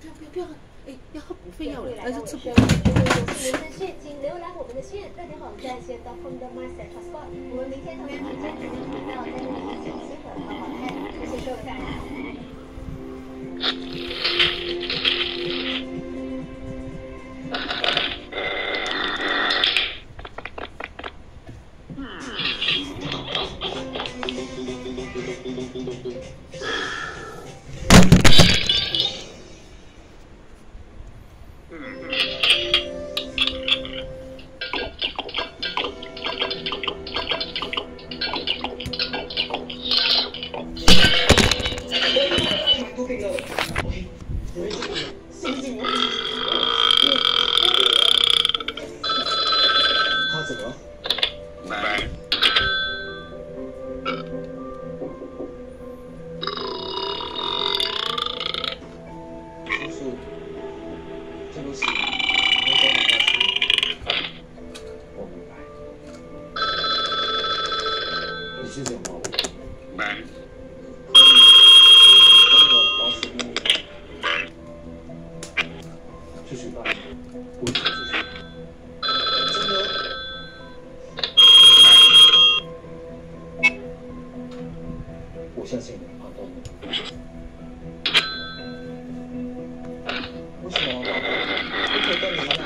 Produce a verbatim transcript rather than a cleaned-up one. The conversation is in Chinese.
不要不要，哎，要喝补费药了，还是吃补？ 如果有新的线，请浏览我们的线热点网站线 .com 的 myset transport。我们明天同样时间准时频道再为你一起新的好好看，谢谢收看。 我相信你的判断。为什么？不可以跟你一样？